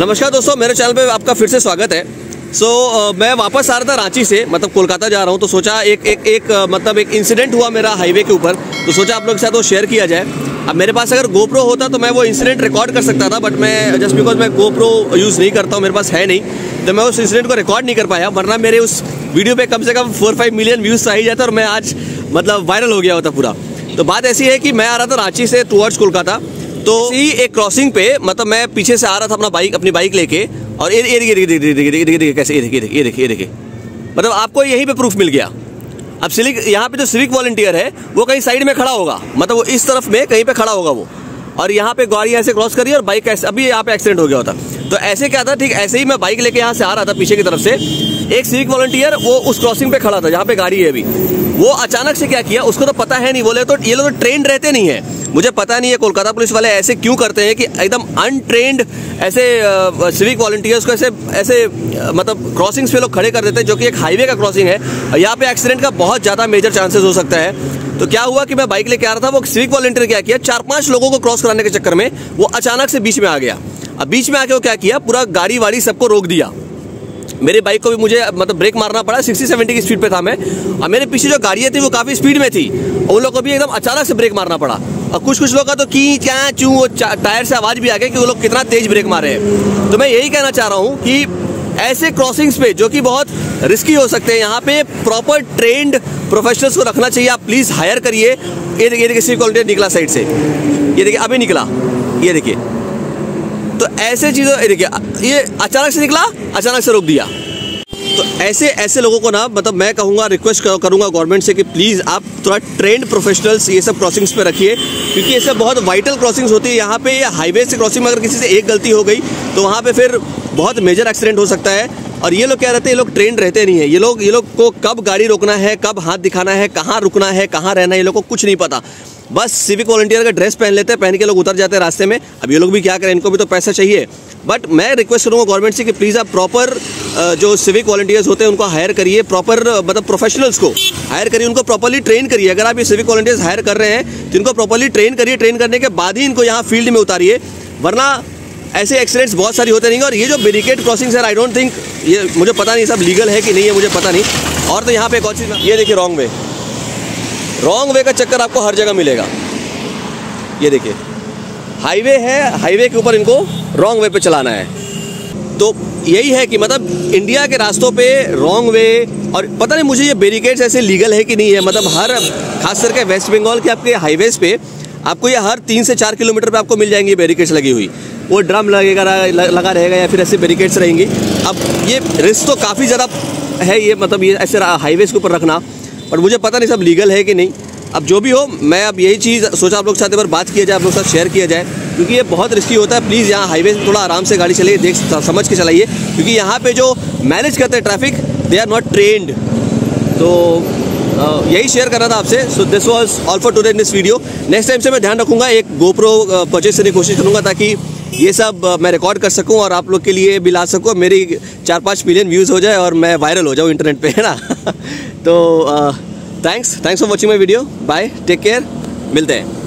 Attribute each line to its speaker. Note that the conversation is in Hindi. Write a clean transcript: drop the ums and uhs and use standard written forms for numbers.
Speaker 1: नमस्कार दोस्तों, मेरे चैनल पे आपका फिर से स्वागत है। मैं वापस आ रहा था रांची से, मतलब कोलकाता जा रहा हूँ, तो सोचा एक इंसिडेंट हुआ मेरा हाईवे के ऊपर, तो सोचा आप लोगों के साथ वो शेयर किया जाए। अब मेरे पास अगर गोप्रो होता तो मैं वो इंसिडेंट रिकॉर्ड कर सकता था, बट मैं जस्ट बिकॉज मैं गोप्रो यूज़ नहीं करता हूँ, मेरे पास है नहीं, तो मैं उस इंसिडेंट को रिकॉर्ड नहीं कर पाया। वरना मेरे उस वीडियो पे कम से कम 4-5 मिलियन व्यूज़ आ ही जाता और मैं आज मतलब वायरल हो गया होता पूरा। तो बात ऐसी है कि मैं आ रहा था रांची से टुवर्ड्स कोलकाता, तो एक क्रॉसिंग पे मतलब मैं पीछे से आ रहा था अपनी बाइक लेके, और ये देखिए कैसे, ये देखिए मतलब आपको यहीं पे प्रूफ मिल गया। अब यहाँ पे जो सिविक वॉलंटियर है वो कहीं साइड में खड़ा होगा, मतलब वो इस तरफ में कहीं पे खड़ा होगा वो, और यहाँ पे गाड़ी ऐसे क्रॉस करी और बाइक ऐसे, अभी यहाँ पे एक्सीडेंट हो गया होता। तो ऐसे क्या था, ठीक ऐसे ही मैं बाइक लेके यहाँ से आ रहा था पीछे की तरफ से, एक सिविक वॉलंटियर वो उस क्रॉसिंग पे खड़ा था जहाँ पे गाड़ी है अभी। वो अचानक से क्या किया, उसको तो पता है नहीं, बोले तो ये लोग तो ट्रेंड रहते नहीं है, मुझे पता नहीं है कोलकाता पुलिस वाले ऐसे क्यों करते हैं कि एकदम अनट्रेंड ऐसे सिविक वॉलंटियर्स को ऐसे मतलब क्रॉसिंग्स पे लोग खड़े कर देते हैं, जो कि एक हाईवे का क्रॉसिंग है, यहाँ पे एक्सीडेंट का बहुत ज़्यादा मेजर चांसेस हो सकता है। तो क्या हुआ कि मैं बाइक लेके आ रहा था, वो सिविक वॉलंटियर क्या किया, 4-5 लोगों को क्रॉस कराने के चक्कर में वो अचानक से बीच में आ गया। अब बीच में आके वो क्या किया, पूरा गाड़ी वाड़ी सबको रोक दिया। मेरी बाइक को भी मुझे मतलब ब्रेक मारना पड़ा, 60-70 की स्पीड पे था मैं, और मेरे पीछे जो गाड़ियाँ थी वो काफ़ी स्पीड में थी, उन लोगों को भी एकदम अचानक से ब्रेक मारना पड़ा। और कुछ लोग का तो की क्या चूँ वो टायर से आवाज़ भी आ गई कि वो लोग कितना तेज ब्रेक मारे हैं। तो मैं यही कहना चाह रहा हूँ कि ऐसे क्रॉसिंग्स पे जो कि बहुत रिस्की हो सकते हैं, यहाँ पे प्रॉपर ट्रेंड प्रोफेशनल्स को रखना चाहिए। आप प्लीज़ हायर करिए। ये देखिए सिविक वॉलंटियर निकला साइड से, ये देखिए अभी निकला, ये देखिए। तो ऐसे चीज़ों, ये देखिए ये अचानक से निकला, अचानक से रोक दिया। तो ऐसे लोगों को ना मतलब मैं कहूँगा, रिक्वेस्ट करूँगा गवर्नमेंट से कि प्लीज़ आप थोड़ा ट्रेंड प्रोफेशनल्स ये सब क्रॉसिंग्स पे रखिए, क्योंकि ये सब बहुत वाइटल क्रॉसिंग्स होती है। यहाँ पे ये हाईवे से क्रॉसिंग में अगर किसी से एक गलती हो गई तो वहाँ पे फिर बहुत मेजर एक्सीडेंट हो सकता है। और ये लोग क्या रहते हैं, ये लोग ट्रेंड रहते नहीं है। ये लोग को कब गाड़ी रोकना है, कब हाथ दिखाना है, कहाँ रुकना है, कहाँ रहना है, ये लोग को कुछ नहीं पता। बस सिविक वॉलंटियर का ड्रेस पहन लेते हैं, पहन के लोग उतर जाते हैं रास्ते में। अब ये लोग भी क्या करें, इनको भी तो पैसा चाहिए। बट मैं रिक्वेस्ट करूँगा गवर्नमेंट से कि प्लीज़ आप प्रॉपर जो सिविक वॉलंटियर्स होते हैं उनको हायर करिए, प्रॉपर मतलब प्रोफेशनल्स को हायर करिए, उनको प्रॉपर्ली ट्रेन करिए। अगर आप ये सिविक वॉलंटियर्स हायर कर रहे हैं तो इनको प्रॉपर्ली ट्रेन करिए, ट्रेन करने के बाद ही इनको यहाँ फील्ड में उतारिए, वरना ऐसे एक्सीडेंट्स बहुत सारी होते रहेंगे। और ये जो बैरिकेड क्रॉसिंग्स है, आई डोंट थिंक, ये मुझे पता नहीं सब लीगल है कि नहीं है, मुझे पता नहीं। और तो यहाँ पे एक और चीज़, ये देखिए रॉन्ग वे का चक्कर आपको हर जगह मिलेगा। ये देखिए हाईवे है, हाईवे के ऊपर इनको रॉन्ग वे पे चलाना है। तो यही है कि मतलब इंडिया के रास्तों पे रॉन्ग वे, और पता नहीं मुझे ये बैरिकेड्स ऐसे लीगल है कि नहीं है। मतलब हर खास करके वेस्ट बंगाल के आपके हाईवेज पे आपको ये हर 3 से 4 किलोमीटर पे आपको मिल जाएंगी बैरिकेड्स लगी हुई। वो ड्रम लगा रहेगा या फिर ऐसे बैरिकेड्स रहेंगी। अब ये रिस्क तो काफ़ी ज़्यादा है, ये मतलब ये ऐसे हाईवेज के ऊपर रखना, पर मुझे पता नहीं सब लीगल है कि नहीं। अब जो भी हो, मैं अब यही चीज़ सोचा आप लोग के साथ एक बार बात किया जाए, आप लोग के साथ शेयर किया जाए, क्योंकि ये बहुत रिस्की होता है। प्लीज़ यहाँ हाईवे से थोड़ा आराम से गाड़ी चलाइए, देख समझ के चलाइए, क्योंकि यहाँ पे जो मैनेज करते हैं traffic, they are not trained. तो यही शेयर करना था आपसे। So this was all for today in this video. Next time से मैं ध्यान रखूँगा, एक गोप्रो परचेज करने की कोशिश करूँगा, ताकि ये सब मैं रिकॉर्ड कर सकूँ और आप लोग के लिए भी ला सकूँ, मेरी 4-5 मिलियन व्यूज़ हो जाए और मैं वायरल हो जाऊँ इंटरनेट पे, है ना। तो thanks for watching my video. Bye, take care, मिलते हैं।